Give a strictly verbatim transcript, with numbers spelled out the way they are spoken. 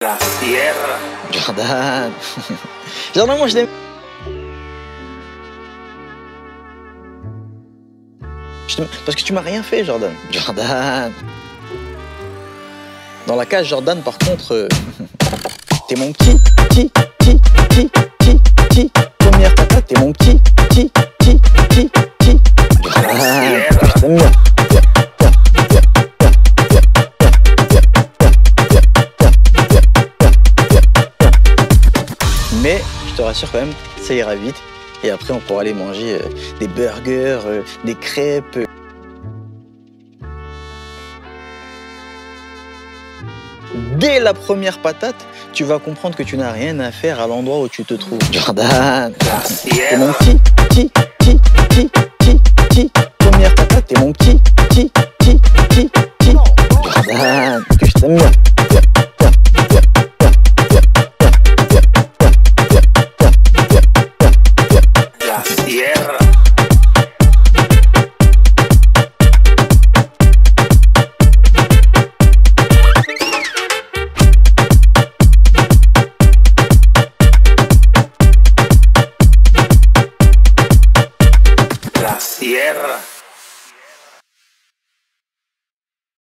La sierra. Jordan. Jordan, moi je l'aime. Je t'aime- Parce que tu m'as rien fait, Jordan. Jordan. Dans la cage, Jordan, par contre, euh, t'es mon petit, petit, petit, petit, petit, petit. Première patate, t'es mon petit, petit, petit, petit, petit. Jordan. Je t'aime bien. Mais je te rassure quand même, ça ira vite. Et après, on pourra aller manger euh, des burgers, euh, des crêpes. Dès la première patate, tu vas comprendre que tu n'as rien à faire à l'endroit où tu te trouves. Jordan, t'es mon petit, petit, petit, petit, petit, petit. Première patate, t'es mon petit, petit, petit, petit, petit. Jordan, que je t'aime bien. La sierra. La sierra.